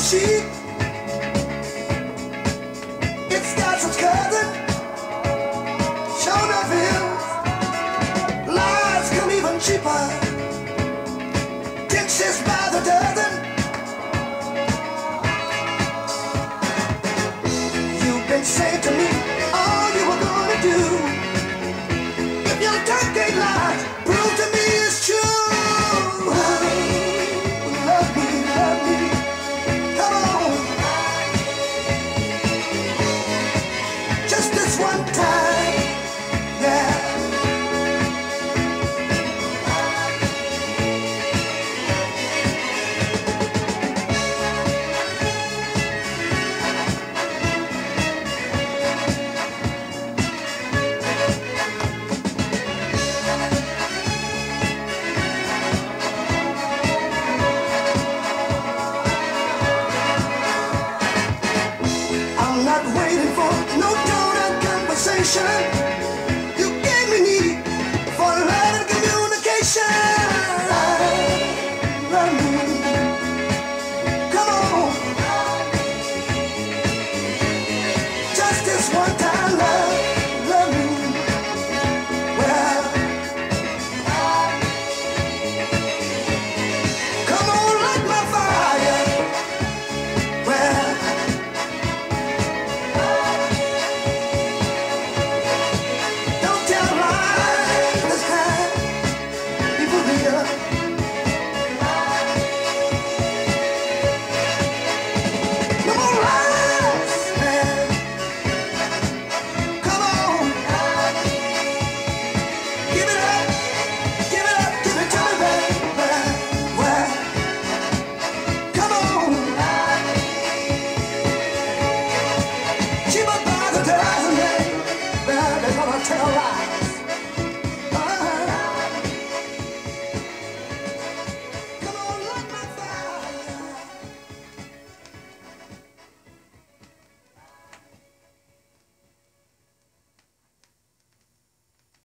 cheap. It's got some cousin, show enough hills. Lies come even cheaper. Ditches by the dozen. You've been saying to me all you were gonna do. If your tongue can't lie, prove to me it's true. Love me, come on. Just this one time, yeah. I'm not waiting for no tone of conversation. You gave me need for love and communication.